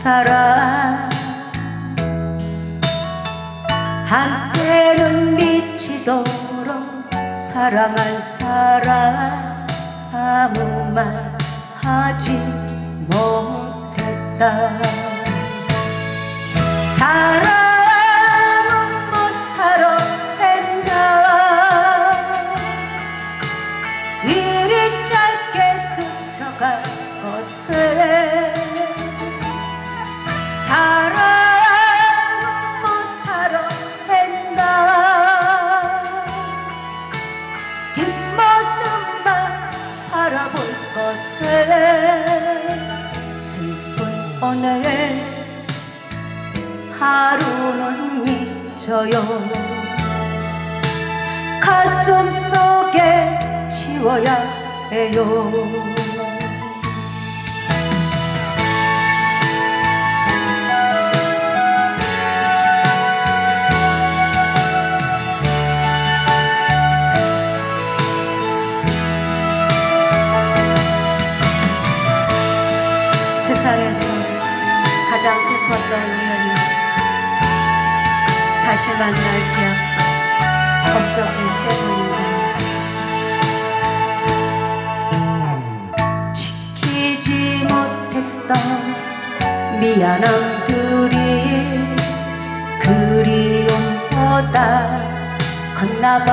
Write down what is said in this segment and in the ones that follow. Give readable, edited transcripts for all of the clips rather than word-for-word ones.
사람 한때는 미치도록 사랑한 사람 아무 말 하지 못했다. 사랑은 못하러 했나. 이리 짧게 스쳐갈 것을 사랑은 못하러 했나. 뒷모습만 바라볼 것을 슬픈 오늘 하루는 잊어요. 가슴 속에 지워야 해요. 세상에서 가장 슬펐던 우연이었어. 다시 만날 기약 없었기 때문이다. 지키지 못했던 미안함들이 그리움보다 컸나봐.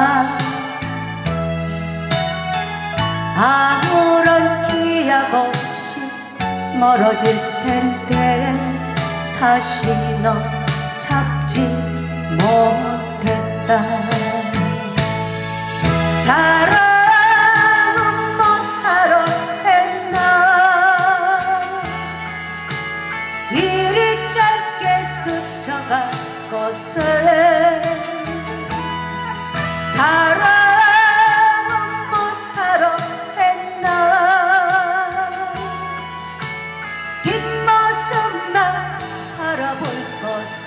아무런 기약 없이 멀어질 텐데 다시 너 찾지 못했다. 사랑은 못하러 했나. 이리 짧게 스쳐갈 것을 사랑은 못하러 했나. 뒷모습만 바라볼 것을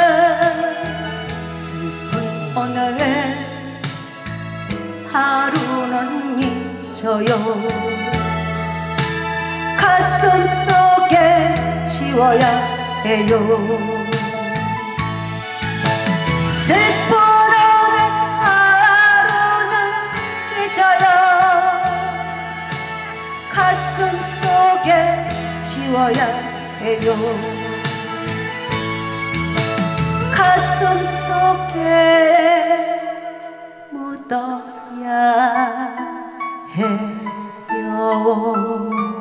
슬픈 오늘 하루는 잊어요. 가슴 속에 지워야 해요. 슬픈 오늘 하루는 잊어요. 가슴 속에 지워야 해요. 가슴 속에 묻어야 해요.